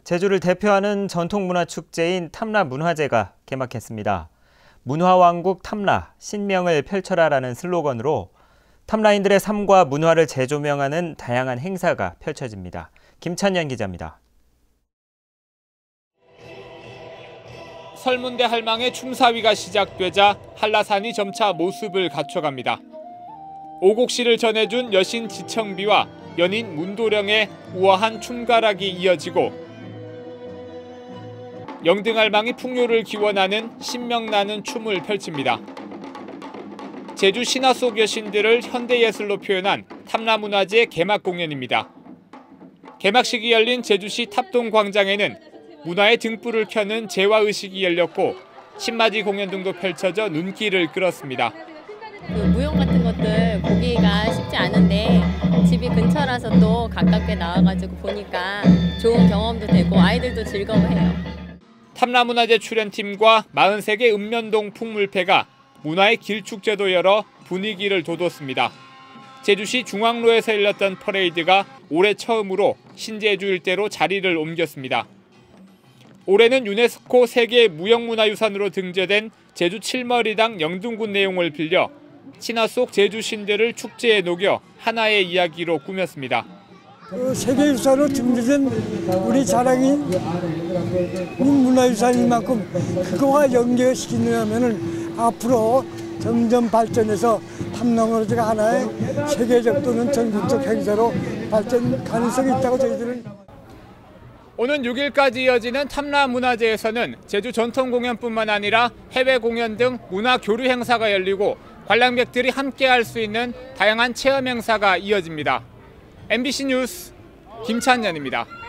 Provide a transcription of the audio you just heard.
제주를 대표하는 전통문화축제인 탐라문화제가 개막했습니다. 문화왕국 탐라, 신명을 펼쳐라라는 슬로건으로 탐라인들의 삶과 문화를 재조명하는 다양한 행사가 펼쳐집니다. 김찬현 기자입니다. 설문대 할망의 춤사위가 시작되자 한라산이 점차 모습을 갖춰갑니다. 오곡시를 전해준 여신 지청비와 연인 문도령의 우아한 춤가락이 이어지고 영등할망이 풍요를 기원하는 신명나는 춤을 펼칩니다. 제주 신화 속 여신들을 현대예술로 표현한 탐라문화제 개막 공연입니다. 개막식이 열린 제주시 탑동광장에는 문화의 등불을 켜는 제화의식이 열렸고 신맞이 공연 등도 펼쳐져 눈길을 끌었습니다. 무용 같은 것들 보기가 쉽지 않은데 집이 근처라서 또 가깝게 나와가지고 보니까 좋은 경험도 되고 아이들도 즐거워해요. 탐라문화제 출연팀과 43개 읍면동 풍물패가 문화의 길축제도 열어 분위기를 돋웠습니다. 제주시 중앙로에서 열렸던 퍼레이드가 올해 처음으로 신제주 일대로 자리를 옮겼습니다. 올해는 유네스코 세계 무형문화유산으로 등재된 제주 칠머리당 영등군 내용을 빌려 신화 속 제주 신들을 축제에 녹여 하나의 이야기로 꾸몄습니다. 세계유산으로 등재된 우리 자랑인 문화유산인 만큼 그거와 연결시키려면 앞으로 점점 발전해서 탐라문화제가 하나의 세계적 또는 전국적 행사로 발전 가능성이 있다고 저희들은. 오는 6일까지 이어지는 탐라문화제에서는 제주 전통공연뿐만 아니라 해외 공연 등 문화 교류 행사가 열리고 관람객들이 함께할 수 있는 다양한 체험 행사가 이어집니다. MBC 뉴스 김찬현입니다.